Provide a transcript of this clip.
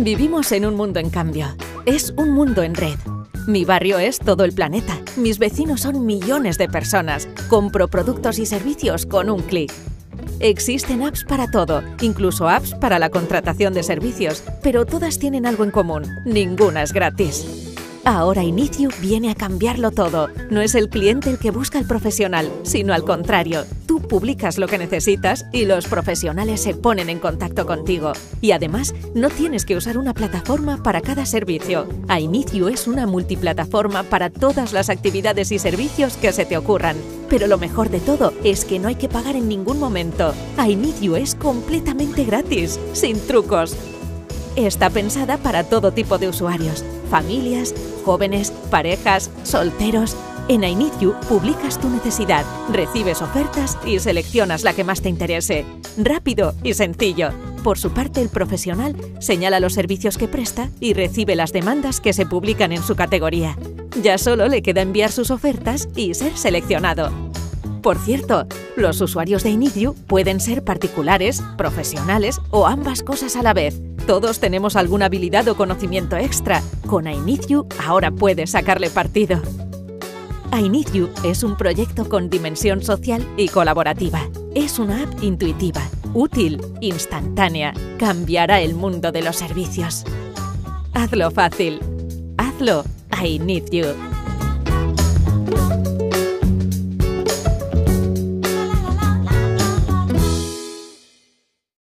Vivimos en un mundo en cambio. Es un mundo en red. Mi barrio es todo el planeta. Mis vecinos son millones de personas. Compro productos y servicios con un clic. Existen apps para todo, incluso apps para la contratación de servicios, pero todas tienen algo en común. Ninguna es gratis. Ahora Inicio viene a cambiarlo todo. No es el cliente el que busca al profesional, sino al contrario. Tú publicas lo que necesitas y los profesionales se ponen en contacto contigo. Y además, no tienes que usar una plataforma para cada servicio. Inicio es una multiplataforma para todas las actividades y servicios que se te ocurran. Pero lo mejor de todo es que no hay que pagar en ningún momento. Inicio es completamente gratis, sin trucos. Está pensada para todo tipo de usuarios, familias, jóvenes, parejas, solteros. En Inicio publicas tu necesidad, recibes ofertas y seleccionas la que más te interese. Rápido y sencillo. Por su parte, el profesional señala los servicios que presta y recibe las demandas que se publican en su categoría. Ya solo le queda enviar sus ofertas y ser seleccionado. Por cierto, los usuarios de Inicio pueden ser particulares, profesionales o ambas cosas a la vez. Todos tenemos alguna habilidad o conocimiento extra. Con Inicio ahora puedes sacarle partido. Inicio es un proyecto con dimensión social y colaborativa. Es una app intuitiva, útil, instantánea. Cambiará el mundo de los servicios. Hazlo fácil. Hazlo Inicio.